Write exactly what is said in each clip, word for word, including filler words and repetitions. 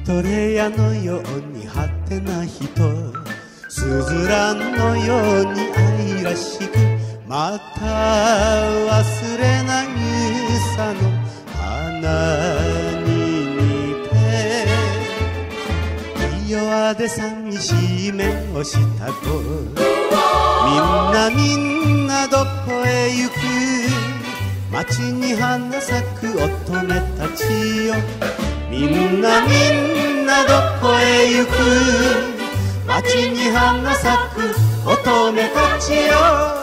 トレヤのように果てな人、スズランのように愛らしく、また忘れないさの花に似て、弱で寂しい目をした子、みんなみんなどこへ行く、街に花咲く乙女たちよ。みんなみんなどこへ行く、街に花咲く乙女たちよ。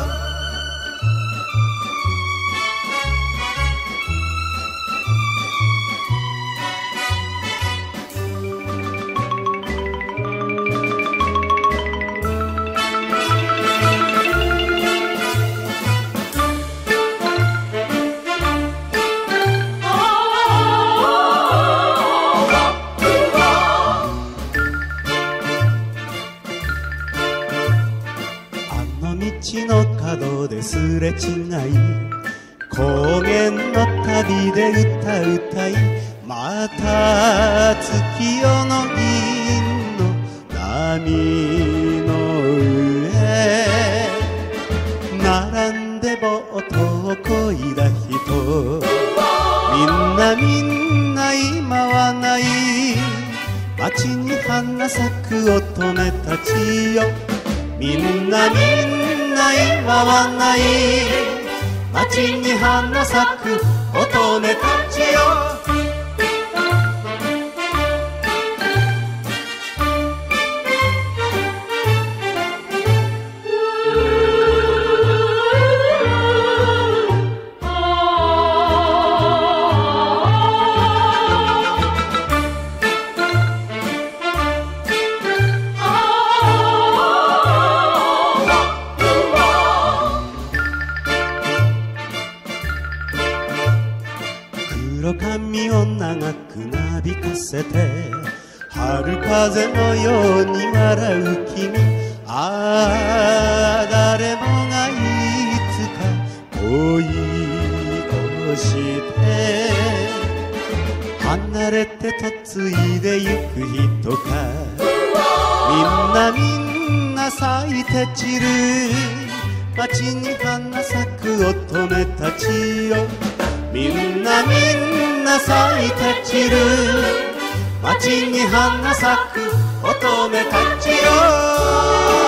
道の角ですれ違い、高原の旅で歌歌い、また月夜の銀の波の上、並んでボートをこいだ人、みんなみんな今はない、街に花咲く乙女たちよ。みんなみんな今はない、街に花咲く乙女たちよ。黒髪を長くなびかせて、春風のように笑う君、ああ誰もがいつか恋をして離れて嫁いでゆく人か、みんなみんな咲いて散る、街に花咲く乙女たちよ。みんなみんな咲いて散る、街に花咲く乙女たちよ。